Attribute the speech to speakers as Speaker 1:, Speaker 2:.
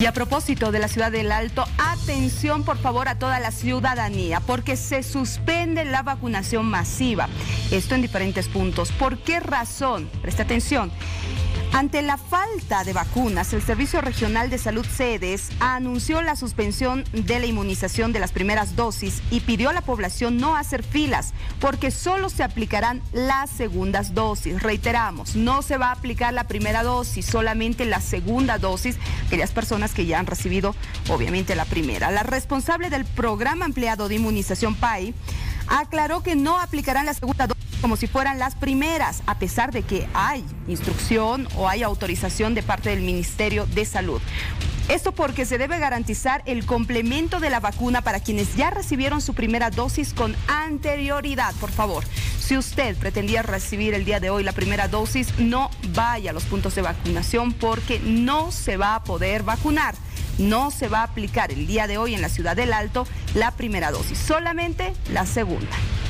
Speaker 1: Y a propósito de la ciudad del Alto, atención por favor a toda la ciudadanía, porque se suspende la vacunación masiva. Esto en diferentes puntos. ¿Por qué razón? Preste atención. Ante la falta de vacunas, el Servicio Regional de Salud Sedes anunció la suspensión de la inmunización de las primeras dosis y pidió a la población no hacer filas porque solo se aplicarán las segundas dosis. Reiteramos, no se va a aplicar la primera dosis, solamente la segunda dosis, aquellas personas que ya han recibido obviamente la primera. La responsable del programa ampliado de inmunización PAI aclaró que no aplicarán la segunda dosis como si fueran las primeras, a pesar de que hay instrucción o hay autorización de parte del Ministerio de Salud. Esto porque se debe garantizar el complemento de la vacuna para quienes ya recibieron su primera dosis con anterioridad. Por favor, si usted pretendía recibir el día de hoy la primera dosis, no vaya a los puntos de vacunación porque no se va a poder vacunar. No se va a aplicar el día de hoy en la ciudad del Alto la primera dosis, solamente la segunda.